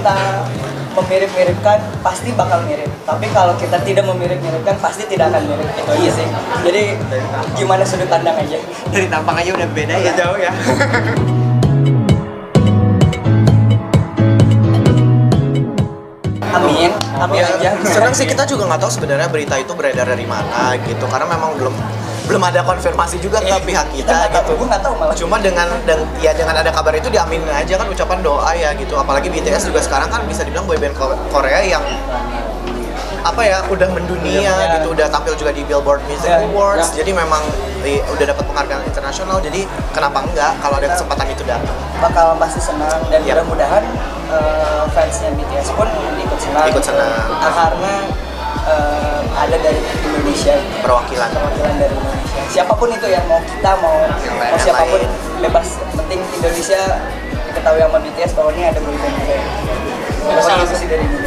kita memirip-miripkan pasti bakal mirip, tapi kalau kita tidak memirip-miripkan pasti tidak akan mirip. Itu aja sih. Jadi gimana sudut pandang aja. Dari tampang aja udah beda ya. Jauh ya. Amin, amin aja. Senang sih, kita juga nggak tahu sebenarnya berita itu beredar dari mana gitu, karena memang belum ada konfirmasi juga ke pihak kita gitu. Gue nggak tahu malah. Cuma dengan ada kabar itu diaminin aja kan, ucapan doa ya gitu. Apalagi BTS juga sekarang kan bisa dibilang boyband Korea yang apa ya, udah mendunia gitu, udah tampil juga di Billboard Music Awards. Jadi memang udah dapat penghargaan internasional. Jadi kenapa enggak kalau ada kesempatan itu datang? Bakal pasti senang dan mudah-mudahan fansnya BTS pun ikut senang. Karena ada dari Indonesia, perwakilan dari Indonesia. Siapapun itu yang mau kita mau siapapun bebas. Penting Indonesia diketahui sama BTS bahwa ini ada boyband Korea. Itu sih dari Indonesia.